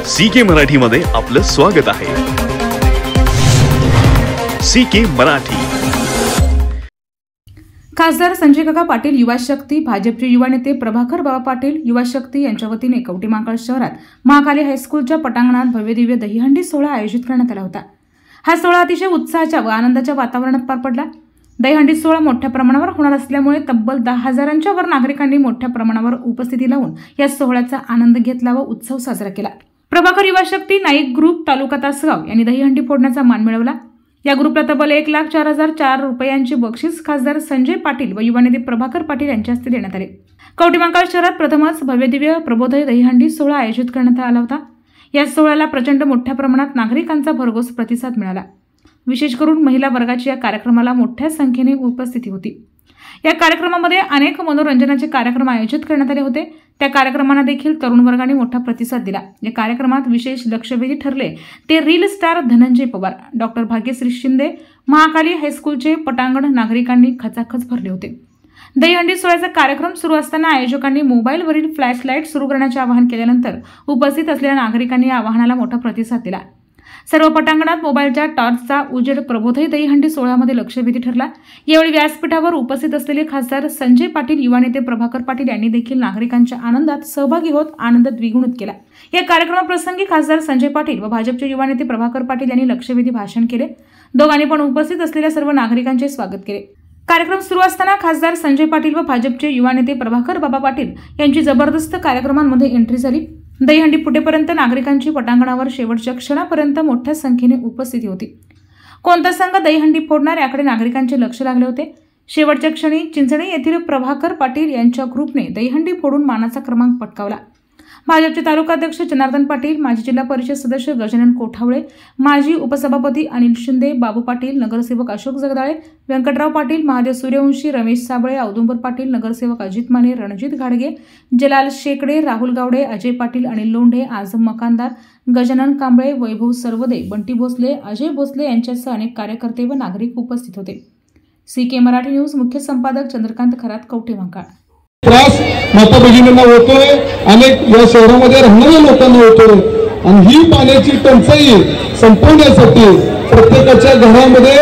CK मराठीमध्ये आपलं स्वागत आहे। CK मराठी। खासदार संजय काका पाटील युवा शक्ती, भाजपचे युवा नेते प्रभाकर बाबा पाटील युवा शक्ती यांच्या वतीने कवठेमहांकाळ शहरात महाकाली हायस्कूलच्या पटांगणात भव्यदिव्य दहीहंडी सोहळा आयोजित करण्यात आला होता। हा सोहळा अतिशय उत्साहाच्या व आनंदाच्या वातावरणात पार पडला। दहीहंडी सोहळा मोठ्या प्रमाणावर होणार असल्यामुळे तब्बल 10,000च्या वर नागरिकांनी मोठ्या प्रमाणावर उपस्थिती लावून या सोहळ्याचा आनंद घेतला व उत्सव साजरा केला। प्रभाकर युवा शक्ती नाईक ग्रुप तालुका तासगाव यांनी दहीहंडी फोडण्याचा मान मिळवला। या ग्रुपला तब्बल 1,04,004 रुपयांचे बक्षीस खासदार संजय पाटील व युवा नेते प्रभाकर पाटील यांच्या हस्ते देण्यात आले। कवठेमहांकाळ शहरात प्रथमच भव्यदिव्य प्रबोधय दहीहंडी सोहळा आयोजित करण्यात आला होता। या सोहळ्याला प्रचंड मोठ्या प्रमाणात नागरिकांचा भरघोस प्रतिसाद मिळाला। विशेष करून महिला वर्गाची या कार्यक्रमाला मोठ्या संख्येने उपस्थिती होती। या कार्यक्रमामध्ये अनेक मनोरंजनाचे कार्यक्रम आयोजित करण्यात आले होते। त्या कार्यक्रमांना देखील तरुण वर्गाने मोठा प्रतिसाद दिला। या कार्यक्रमात विशेष लक्षवेधी ठरले ते reel star Dhananjay Pawar, doctor Bhagyashree Shinde, Mahakali हायस्कूलचे पटांगण नागरिकांनी खचाखच भरले होते। दहीहंडी सोहळ्याचा कार्यक्रम सुरू असताना आयोजकांनी मोबाईलवरील फ्लॅशलाईट सुरू करण्याचे आवाहन केल्यानंतर उपस्थित असलेल्या नागरिकांनी या आवाहनाला मोठा प्रतिसाद दिला। सर्व पटांगणात मोबाईलच्या टॉर्चचा उजेड प्रबोधय दहीहंडी सोहळ्यामध्ये लक्षवेधी ठरला। यावेळी व्यासपीठावर उपस्थित असलेले खासदार संजय पाटील, युवा नेते प्रभाकर पाटील यांनी देखील नागरिकांच्या आनंदात सहभागी होत आनंद द्विगुणित केला। या कार्यक्रमाप्रसंगी खासदार संजय पाटील व भाजपचे युवा नेते प्रभाकर पाटील यांनी लक्षवेधी भाषण केले। दोघांनी पण उपस्थित असलेल्या सर्व नागरिकांचे स्वागत केले। कार्यक्रम सुरू असताना खासदार संजय पाटील व भाजपचे युवा नेते प्रभाकर बाबा पाटील यांची जबरदस्त कार्यक्रमांमध्ये एंट्री झाली। दहीहंडी फुटेपर्यंत नागरिकांची पटांगणावर शेवटच्या क्षणापर्यंत मोठ्या संख्येने उपस्थिती होती। कोणता संघ दहीहंडी फोडणार याकडे नागरिकांचे लक्ष लागले होते। शेवटच्या क्षणी चिंचणे येथील प्रभाकर पाटील यांच्या ग्रुपने दहीहंडी फोडून मानाचा क्रमांक पटकावला। भाजपचे तालुकाध्यक्ष जनार्दन पाटील, माजी जिल्हा परिषद सदस्य गजानन कोठावळे, माजी उपसभापती अनिल शिंदे, बाबू पाटील, नगरसेवक अशोक जगदाळे, व्यंकटराव पाटील, महादेव सूर्यवंशी, रमेश साबळे, औदुंबर पाटील, नगरसेवक अजित माने, रणजित घाडगे, जलाल शेकडे, राहुल गावडे, अजय पाटील, अनिल लोंढे, आझम मकानदार, गजानन कांबळे, वैभव सरवदे, बंटी भोसले, अजय भोसले यांच्यासह अनेक कार्यकर्ते व नागरिक उपस्थित होते। CK मराठी न्यूज मुख्य संपादक चंद्रकांत खरात, कवठेमहांकाळ। त्रास माता भगिनींना होतोय, अनेक या शहरामध्ये राहणाऱ्या लोकांना होतोय आणि ही पाण्याची टंचाई संपवण्यासाठी प्रत्येकाच्या घरामध्ये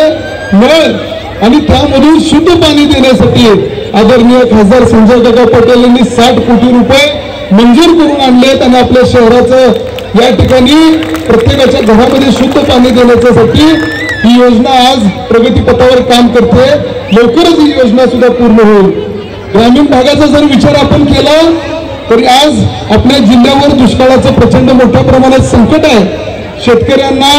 नळ आणि त्यामधून शुद्ध पाणी देण्यासाठी आदरणीय खासदार संजय काका पाटील यांनी 60 कोटी रुपये मंजूर करून आणलेत आणि आपल्या शहराचं या ठिकाणी प्रत्येकाच्या घरामध्ये शुद्ध पाणी देण्यासाठी ही योजना आज प्रगतीपथावर काम करते। लवकरच ही योजना सुद्धा पूर्ण होईल। ग्रामीण भागाचा जर विचार आपण केला तरी आज आपल्या जिल्ह्यावर दुष्काळाचं प्रचंड मोठ्या प्रमाणात संकट आहे। शेतकऱ्यांना,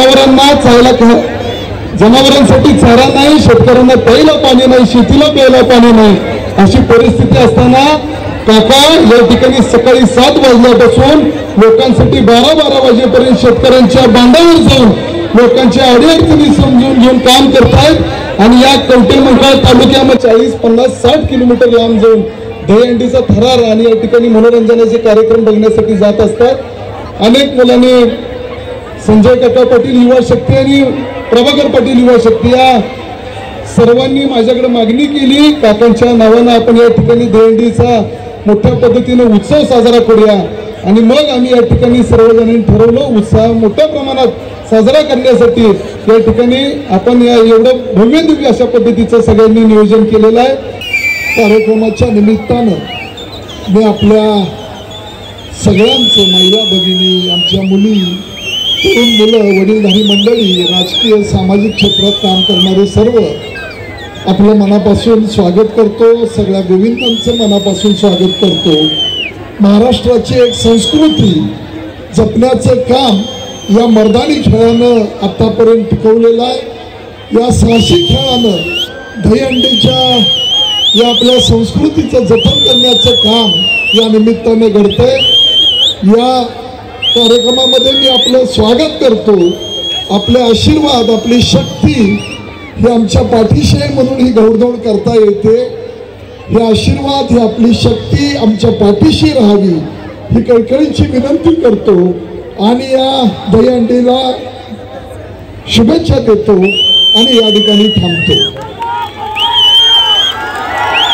जनावरांसाठी चारा नाही, शेतकऱ्यांना प्यायला पाणी नाही, शेतीला प्यायला पाणी नाही, अशी परिस्थिती असताना काका या ठिकाणी सकाळी 7 वाजल्यापासून लोकांसाठी 12 वाजेपर्यंत शेतकऱ्यांच्या बांधावर जाऊन लोकांच्या अडीअडचणी समजून घेऊन काम करतायत आणि या कवठेमहांकाळ तालुक्यामध्ये 40, 50, 60 किलोमीटर लांब जाऊन दहीहंडीचा थरार आणि या ठिकाणी मनोरंजनाचे कार्यक्रम बघण्यासाठी जात असतात। अनेक मुलांनी संजय काका पाटील युवा शक्ती आणि प्रभाकर पाटील युवा शक्ती या सर्वांनी माझ्याकडे मागणी केली, काकांच्या नावानं आपण या ठिकाणी दहीहंडीचा मोठ्या पद्धतीने उत्सव साजरा करूया आणि मग आम्ही या ठिकाणी सर्वजणांनी ठरवलं उत्साह मोठ्या प्रमाणात साजरा करण्यासाठी या ठिकाणी आपण या एवढं भव्य दिव्य अशा पद्धतीचं सगळ्यांनी नियोजन केलेलं आहे। कार्यक्रमाच्या निमित्तानं मी आपल्या सगळ्यांचं, महिला भगिनी, आमच्या मुली, तरुण मुलं, वडीलधारी मंडळी, राजकीय सामाजिक क्षेत्रात काम करणारे सर्व आपलं मनापासून स्वागत करतो। सगळ्या गोविंदांचं मनापासून स्वागत करतो। महाराष्ट्राची एक संस्कृती जपण्याचं काम या मर्दानी खेळानं आतापर्यंत टिकवलेलं आहे। या साहसी खेळानं दहीहंडीच्या या आपल्या संस्कृतीचं जतन करण्याचं काम या निमित्ताने घडतंय। या कार्यक्रमामध्ये मी आपलं स्वागत करतो। आपले आशीर्वाद, आपली शक्ती ही आमच्या पाठीशी आहे म्हणून ही घौडदौड करता येते। हे आशीर्वाद, ही आपली शक्ती आमच्या पाठीशी राहावी ही कळकळीची विनंती करतो आणि या दहीहंडीला शुभेच्छा देतो आणि या ठिकाणी थांबतो।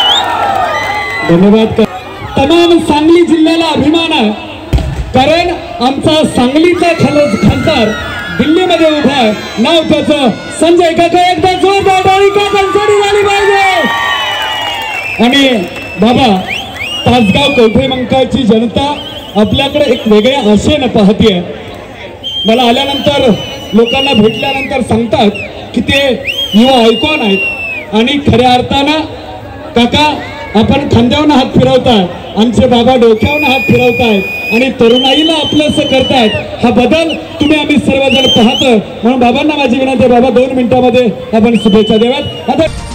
धन्यवाद। तमाम सांगली जिल्ह्याला अभिमान आहे, कारण आमचा सांगलीचा खासदार दिल्लीमध्ये उभा आहे, नाव त्याचं संजय काका. एकदा जोरदार टाळी काकांसाठी झाली पाहिजे. आणि बाबा, तासगाव कवठे मंकाळची जनता आपल्याकडे एक वेगळ्या आशेनं पाहतीये. मला आल्यानंतर लोकांना भेटल्यानंतर सांगतात की ते युवा आयकॉन आहेत आणि खऱ्या अर्थानं काका आपण खांद्यावरून हात फिरवताय, आमचे बाबा डोक्यावरून हात फिरवतायत आणि तरुणाईला आपलंसं करतायत. हा बदल तुम्ही आम्ही सर्वजण पाहतो. म्हणून बाबांना माझी विनंती आहे, बाबा 2 मिनिटांमध्ये आपण शुभेच्छा द्याव्यात. आता